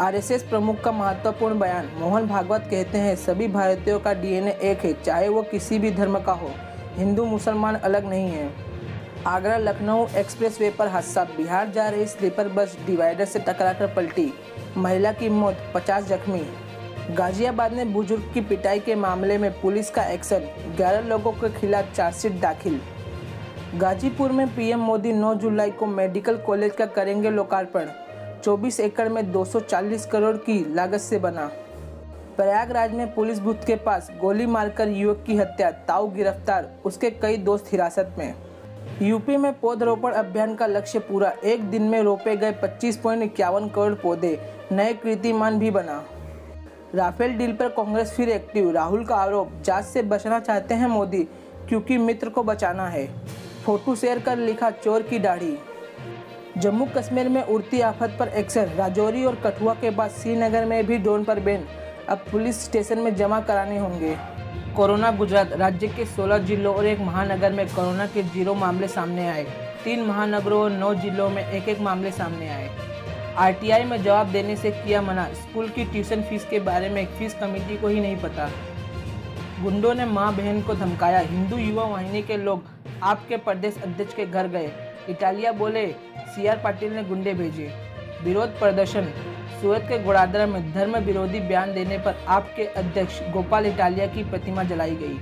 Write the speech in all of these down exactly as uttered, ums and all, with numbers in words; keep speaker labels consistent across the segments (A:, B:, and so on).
A: RSS प्रमुख का महत्वपूर्ण बयान। मोहन भागवत कहते हैं, सभी भारतीयों का डीएनए एक है, चाहे वो किसी भी धर्म का हो। हिंदू मुसलमान अलग नहीं है। आगरा लखनऊ एक्सप्रेसवे पर हादसा। बिहार जा रही स्लीपर बस डिवाइडर से टकराकर पलटी, महिला की मौत, पचास जख्मी। गाजियाबाद में बुजुर्ग की पिटाई के मामले में पुलिस का एक्शन, ग्यारह लोगों के खिलाफ चार्जशीट दाखिल। गाजीपुर में पीएम मोदी नौ जुलाई को मेडिकल कॉलेज का करेंगे लोकार्पण। चौबीस एकड़ में दो सौ चालीस करोड़ की लागत से बना। प्रयागराज में पुलिस बूथ के पास गोली मारकर युवक की हत्या, ताऊ गिरफ्तार, उसके कई दोस्त हिरासत में। यूपी में पौधरोपण अभियान का लक्ष्य पूरा, एक दिन में रोपे गए पच्चीस पॉइंट इक्यावन करोड़ पौधे, नए कीर्तिमान भी बना। राफेल डील पर कांग्रेस फिर एक्टिव, राहुल का आरोप, जांच से बचना चाहते हैं मोदी क्योंकि मित्र को बचाना है। फोटो शेयर कर लिखा, चोर की दाढ़ी। जम्मू कश्मीर में उड़ती आफत पर एक्शन, राजौरी और कठुआ के बाद श्रीनगर में भी ड्रोन पर बैन, अब पुलिस स्टेशन में जमा कराने होंगे। कोरोना गुजरात, राज्य के सोलह जिलों और एक महानगर में कोरोना के जीरो मामले सामने आए। तीन महानगरों और नौ जिलों में एक एक मामले सामने आए। आरटीआई में जवाब देने से किया मना, स्कूल की ट्यूशन फीस के बारे में फीस कमेटी को ही नहीं पता। गुंडों ने मां बहन को धमकाया, हिंदू युवा वाहिनी के लोग आपके प्रदेश अध्यक्ष के घर गए। इटालिया बोले, सीआर पाटिल ने गुंडे भेजे। विरोध प्रदर्शन, सूरत के घोड़ादरा में धर्म विरोधी बयान देने पर आपके अध्यक्ष गोपाल इटालिया की प्रतिमा जलाई गई।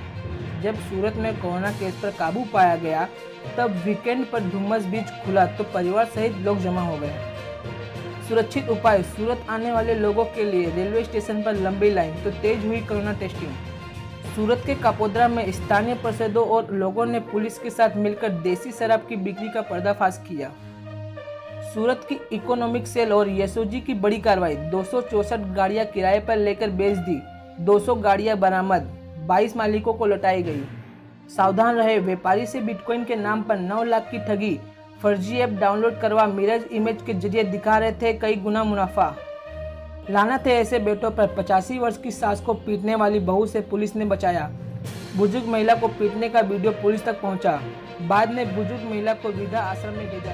A: जब सूरत में कोरोना केस पर काबू पाया गया, तब वीकेंड पर डुमस बीच खुला तो परिवार सहित लोग जमा हो गए। सुरक्षित उपाय, सूरत आने वाले लोगों के लिए रेलवे स्टेशन पर लंबी लाइन तो तेज हुई कोरोना टेस्टिंग। सूरत के कापोद्रा में स्थानीय पार्षदों और लोगों ने पुलिस के साथ मिलकर देसी शराब की बिक्री का पर्दाफाश किया। सूरत की इकोनॉमिक सेल और एसओजी की बड़ी कार्रवाई, दो सौ चौसठ गाड़ियां किराए पर लेकर बेच दी, दो सौ गाड़ियां बरामद, बाईस मालिकों को लौटाई गई। सावधान रहे, व्यापारी से बिटकॉइन के नाम पर नौ लाख की ठगी, फर्जी ऐप डाउनलोड करवा मिरर इमेज के जरिए दिखा रहे थे कई गुना मुनाफा। लानत है ऐसे बेटों पर, पचासी वर्ष की सास को पीटने वाली बहू से पुलिस ने बचाया। बुजुर्ग महिला को पीटने का वीडियो पुलिस तक पहुंचा, बाद में बुजुर्ग महिला को वृद्धा आश्रम में भेजा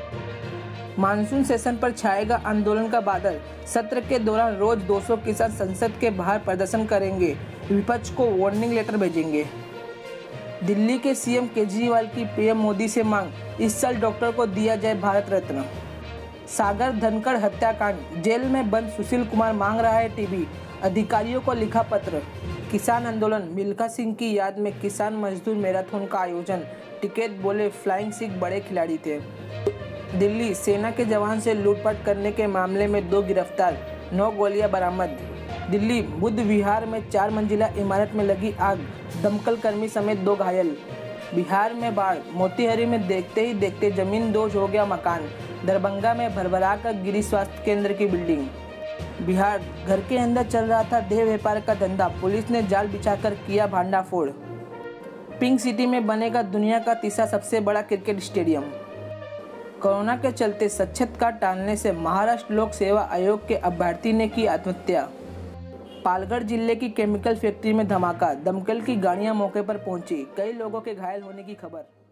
A: गया। मानसून सेशन पर छाएगा आंदोलन का बादल, सत्र के दौरान रोज दो सौ किसान संसद के बाहर प्रदर्शन करेंगे, विपक्ष को वार्निंग लेटर भेजेंगे। दिल्ली के सीएम केजरीवाल की पीएम मोदी से मांग, इस साल डॉक्टर को दिया जाए भारत रत्न। सागर धनखड़ हत्याकांड, जेल में बंद सुशील कुमार मांग रहा है टीबी, अधिकारियों को लिखा पत्र। किसान आंदोलन, मिल्खा सिंह की याद में किसान मजदूर मैराथन का आयोजन, टिकैत बोले फ्लाइंग सिख बड़े खिलाड़ी थे। दिल्ली, सेना के जवान से लूटपाट करने के मामले में दो गिरफ्तार, नौ गोलियां बरामद। दिल्ली, बुद्ध विहार में चार मंजिला इमारत में लगी आग, दमकल कर्मी समेत दो घायल। बिहार में बाढ़, मोतीहारी में देखते ही देखते जमीन दोज हो गया मकान, दरभंगा में भरभरा कर गिरी स्वास्थ्य केंद्र की बिल्डिंग। बिहार, घर के अंदर चल रहा था देह व्यापार का धंधा, पुलिस ने जाल बिछाकर किया भांडाफोड़। पिंक सिटी में बनेगा दुनिया का तीसरा सबसे बड़ा क्रिकेट स्टेडियम। कोरोना के चलते स्वच्छता टालने से महाराष्ट्र लोक सेवा आयोग के अभ्यर्थी ने की आत्महत्या। पालघर जिले की केमिकल फैक्ट्री में धमाका, दमकल की गाड़ियां मौके पर पहुंची, कई लोगों के घायल होने की खबर।